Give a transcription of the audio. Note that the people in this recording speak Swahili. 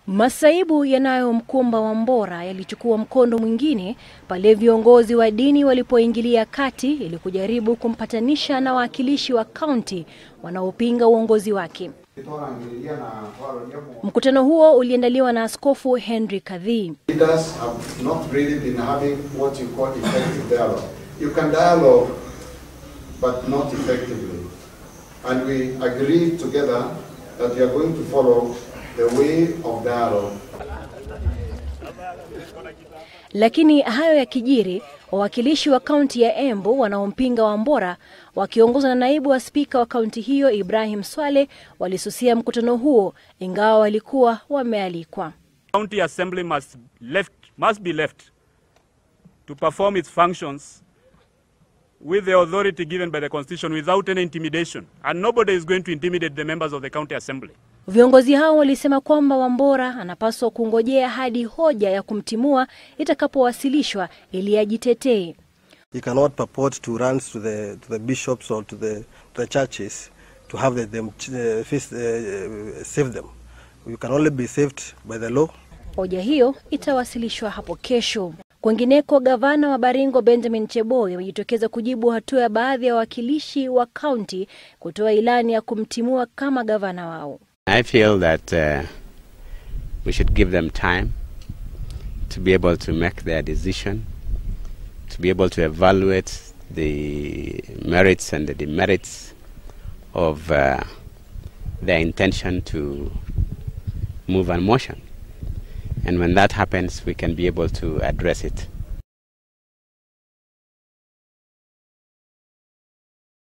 Masaibu yanayomkumba Wambora yalichukua mkondo mwingine pale viongozi wa dini walipoingilia kati ili kujaribu kumpatanisha na wawakilishi wa kaunti wanaopinga uongozi wake. Mkutano huo uliandaliwa na Askofu Henry Kadhi. Leaders have not really been having what you call effective dialogue. You can dialogue, but not effectively. And we agreed together that we are going to follow the way of dialogue. Lakini hayo yakijiri, wawakilishi wa kaunti ya Embu wanaompinga Wambora wakiongozwa na naibu wa spika wa kaunti hiyo Ibrahim Swale walisusia mkutano huo ingawa walikuwa wamealikwa. County Assembly must be left to perform its functions with the authority given by the Constitution without any intimidation, and nobody is going to intimidate the members of the County Assembly. Viongozi hao walisema kwamba Wambora anapaswa kungojea hadi hoja ya kumtimua itakapowasilishwa ili ajitetee. You cannot purport to run to the bishops or to the churches to have them save them. You can only be saved by the law. Hoja hiyo itawasilishwa hapo kesho. Kwingineko, gavana wa Baringo Benjamin Cheboy amejitokeza kujibu hatua ya baadhi ya wawakilishi wa kaunti kutoa ilani ya kumtimua kama gavana wao. I feel that we should give them time to be able to make their decision, to be able to evaluate the merits and the demerits of their intention to move a motion. And when that happens, we can be able to address it.